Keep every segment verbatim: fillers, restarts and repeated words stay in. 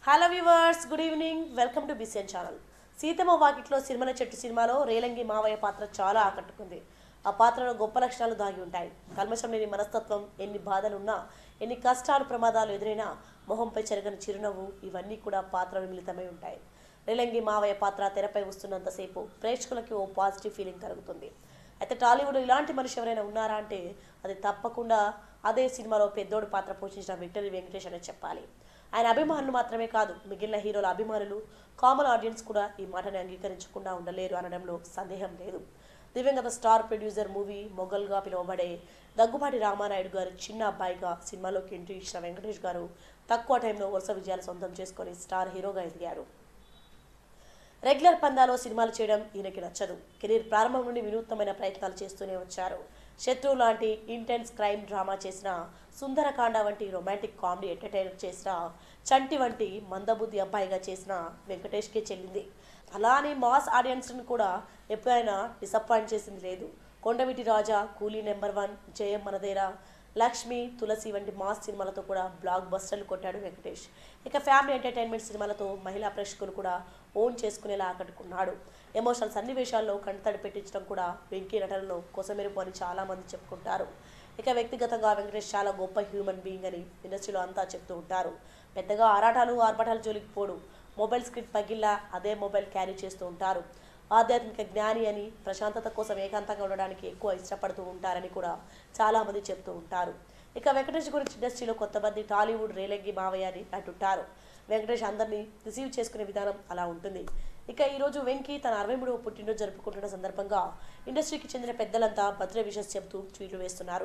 Hello viewers, good evening. Welcome to BCN channel. Seethamma Vakitlo Sirimalle చెట్టు సినిమాలో రేలంగి మావయ్య పాత్ర చాలా ఆకట్టుకుంది. ఆ పాత్రలో గొప్ప లక్షణాలు దాగి ఉంటాయి. కల్మషం లేని మనస్తత్వం, ఎన్ని బాధలున్నా, ఎన్ని కష్టాలు ప్రమాదాలు ఎదురైనా మొహంపై చెరగని చిరునవ్వు, ఇవన్నీ కూడా పాత్ర విమిళితమై ఉంటాయి. రేలంగి మావయ్య పాత్ర తెరపై వస్తున్నంతసేపు ప్రేక్షకులకి ఓ పాజిటివ్ ఫీలింగ్ కలుగుతుంది. అయితే టాలీవుడ్ ఇలాంటి మనిషి ఎవరైనా ఉన్నారా అంటే అది తప్పకుండా అదే సినిమాలో పెద్దోడు పాత్ర పోషించిన విక్టరీ వెంకటేష్ అనే చెప్పాలి. ఆయన అభిమానులు మాత్రమే కాదు, మిగిలిన హీరోల అభిమానులు, కామన్ ఆడియన్స్ కూడా ఈ మాటని అంగీకరించకుండా ఉండలేరు అనడంలో సందేహం లేదు. దివంగత స్టార్ ప్రొడ్యూసర్ మూవీ మొగల్గా పిలువబడే దగ్గుబాటి రామానాయుడు గారు చిన్న అబ్బాయిగా సినిమాలోకి ఎంట్రీ ఇచ్చిన వెంకటేష్ గారు తక్కువ టైంలో వరుస విజయాలు సొంతం చేసుకొని స్టార్ హీరోగా ఎదిగారు. రెగ్యులర్ పందాలో సినిమాలు చేయడం ఈయనకి నచ్చదు. కెరీర్ ప్రారంభం నుండి వినూత్నమైన ప్రయత్నాలు చేస్తూనే వచ్చారు. శత్రు లాంటి ఇంటెన్స్ క్రైమ్ డ్రామా చేసిన, సుందరకాండ వంటి రొమాంటిక్ కామెడీ ఎంటర్టైనర్ చేసిన, చంటి వంటి మందబుద్ధి అబ్బాయిగా చేసిన వెంకటేష్కే చెల్లింది. అలానే మాస్ ఆడియన్స్ని కూడా ఎప్పుడైనా డిసప్పాయింట్ చేసింది లేదు. కొండవీటి రాజా, కూలీ నెంబర్ వన్, జయం మనదేరా, లక్ష్మి, తులసి వంటి మాస్ సినిమాలతో కూడా బ్లాక్ బస్టర్లు కొట్టాడు వెంకటేష్. ఇక ఫ్యామిలీ ఎంటర్టైన్మెంట్ సినిమాలతో మహిళా ప్రేక్షకులు కూడా ఓన్ చేసుకునేలా ఆకట్టుకున్నాడు. ఎమోషనల్ సన్నివేశాల్లో కంటతడి పెట్టించడం కూడా వెంకీ నటనలో కొసమెరుపు అని చాలామంది చెప్పుకుంటారు. ఇక వ్యక్తిగతంగా వెంకటేష్ చాలా గొప్ప హ్యూమన్ బీయింగ్ అని ఇండస్ట్రీలో అంతా చెప్తూ ఉంటారు. పెద్దగా ఆరాటాలు ఆర్భటాలు జోలికి పోడు. మొబైల్ స్క్రిప్ట్ పగిల్లా అదే మొబైల్ క్యారీ చేస్తూ ఉంటారు. ఆధ్యాత్మిక జ్ఞాని అని, ప్రశాంతత కోసం ఏకాంతంగా ఉండడానికి ఎక్కువ ఇష్టపడుతూ ఉంటారని కూడా చాలామంది చెప్తూ ఉంటారు. ఇక వెంకటేష్ గురించి ఇండస్ట్రీలో కొంతమంది టాలీవుడ్ రేలంగి మావయ్య అని అంటుంటారు. వెంకటేష్ అందరినీ రిసీవ్ చేసుకునే విధానం అలా ఉంటుంది. ఇక ఈరోజు వెంకీ తన అరవై మూడవ పుట్టినరోజు జరుపుకుంటున్న సందర్భంగా ఇండస్ట్రీకి చెందిన పెద్దలంతా బర్త్డే విషెస్ చెబుతూ ట్వీట్లు వేస్తున్నారు.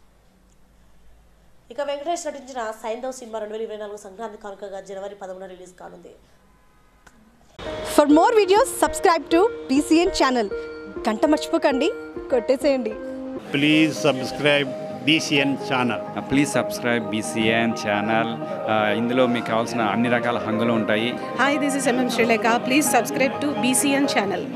ఇక వెంకటేష్ నటించిన సైంధవ్ సినిమా రెండు వేల ఇరవై నాలుగు సంక్రాంతి కానుకగా జనవరి పదమూడున రిలీజ్ కానుంది. For more videos, subscribe to B C N channel. గంట మర్చిపోకండి, కొట్టేసేయండి. Please subscribe B C N channel. Please subscribe B C N channel. ఇందులో మీకు కావాల్సిన అన్ని రకాల హంగులు ఉంటాయి. Hi, this is M M Srilekha. Please subscribe to B C N channel.